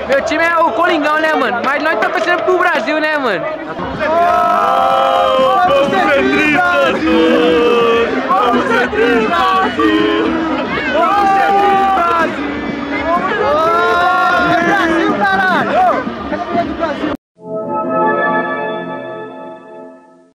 Meu time é o Colingão, né, mano? Mas nós estamos torcendo pro Brasil, né, mano? Vamos, Pedrito!